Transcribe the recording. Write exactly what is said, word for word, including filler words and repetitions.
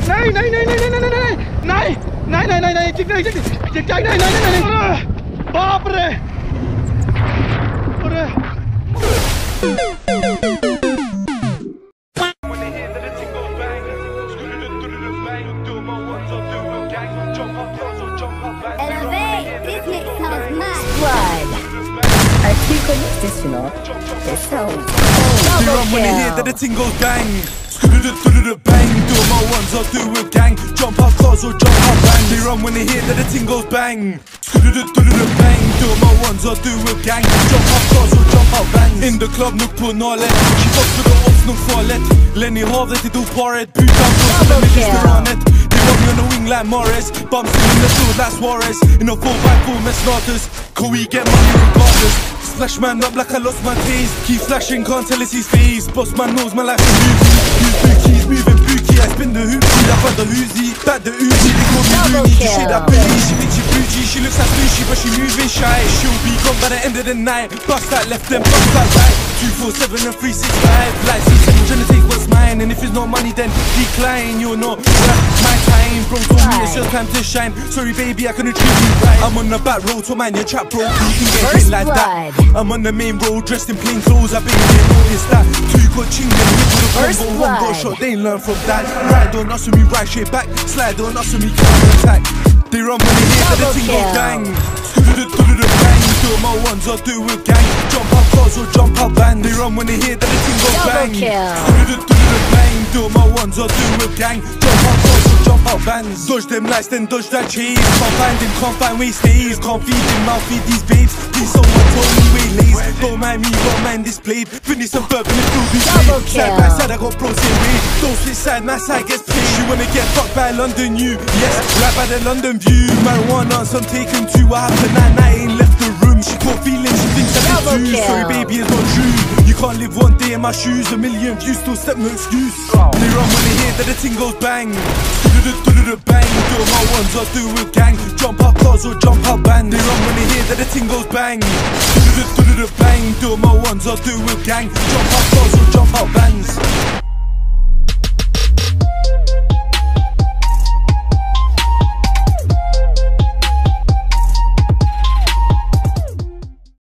नहीं नहीं नहीं नहीं नहीं नहीं नहीं नहीं नहीं नहीं नहीं चिक नहीं चिक चिक नहीं नहीं नहीं नहीं अरे बाप रे अरे This, you know, this sound. You run when you hear that the ting goes bang. Bang, do my ones, I'll do with gang. Jump out cars or jump out bang. They run when they hear that the ting goes bang. Bang, do my ones, I'll do with gang. Jump out cars or jump out bang. In the club, nuk på nalet. She fucks with the off, nuk farlet. Lenny Hav, det är do paret. Putan, så let me just be on it. They run me on the wing like Morris. Bumps in the field like Suarez. In a four by four med starters. Can we get money regardless? Flash man up like I lost my taste. Keep flashing, can't tell it's his face. Boss man knows my life is movie. Use bookie, he's moving bookie. I spin the hoopsie, I find the Uzi. Back the Uzi, they call me Looney. She shit that booty, she thinks she bougie. She looks like sushi, but she moving shy. She'll be gone by the end of the night. Bust that left, then bust that right. Two four seven and three six five. Like C seven trying to take what's mine. And if it's not money, then decline. You're not worth my time. Bro told me it's your time to shine. Sorry baby, I couldn't treat you right. I'm on the back road to man, your trap bro. You can get hit like that. I'm on the main road dressed in plain clothes. I've been here, noticed that. Two got ching in the middle of the combo. One got shot, they ain't learn from that. Ride on us with me, right straight back. Slide on us with me, counter attack. They run when they hear that the ting goes bang. Bang, do my ones, I'll do with gang. Jump out cars or jump out band. They run when they hear that the ting goes bang. Bang, do my ones, I'll do with gang. Jump out cars or jump out bands. Dodge them lights, then dodge that cheese. Can't find him, can't find where he stays. Can't feed him, I'll feed these babes. Please someone told me where he lays. Don't mind me, got mind displayed. Finish some bourbon and still be straight. Side by side, I got bros in way. Don't split side, my side gets paid. You wanna get fucked by London, you? Yes, right by the London view. Marijuana, some taken two. I have the night, night ain't left the room. She caught feelings, she thinks I can do. Sorry baby, it's not true. You can't live one day in my shoes. A million views, still step, no excuse. They run when they hear that the ting goes bang. Bang, do my ones, I'll do with gang. Jump out cars or jump out band. They run when they hear that the ting goes bang. Bang, do my ones, I'll do with gang. Jump out cars or jump out band.